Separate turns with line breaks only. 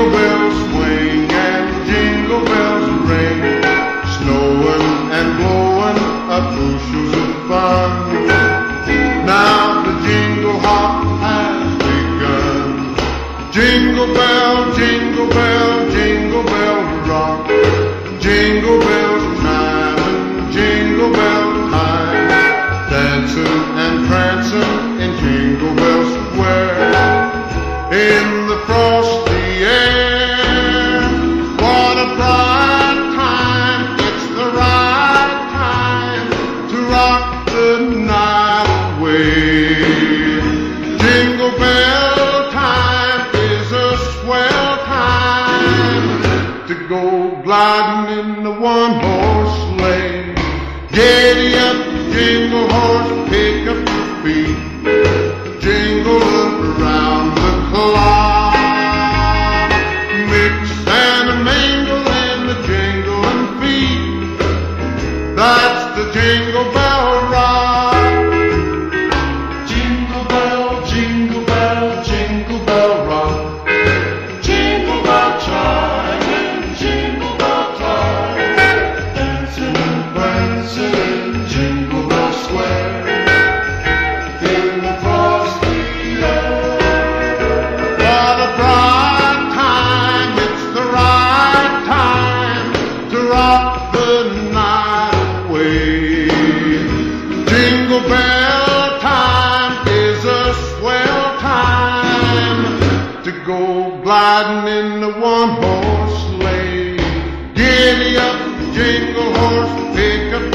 bells swing and jingle bells ring, snowing and blowing up bushels of fun. Now the jingle hop has begun. Jingle bell, jingle bell, jingle bell rock. Jingle bell time and jingle bell time, dancing and prancing in Jingle Bell Square. In the frosty air, what a bright time. It's the right time to rock the night away. Jingle bell time is a swell time to go gliding in the one-horse sleigh. Giddy up, jingle horse, pick up your feet, jingle around the clock. Mix and mingle in the jingling feet. That's the Jingle Bell Rock. Jingle bell, jingle bell, jingle bell rock. Jingle bell chime and jingle bell time, dancing and prancing in Jingle Bell Square. In the frosty air, what a bright time. It's the right time to rock the night away. Jingle bell time is a swell time to go gliding in the one-horse sleigh. Giddy up, jingle horse, pick up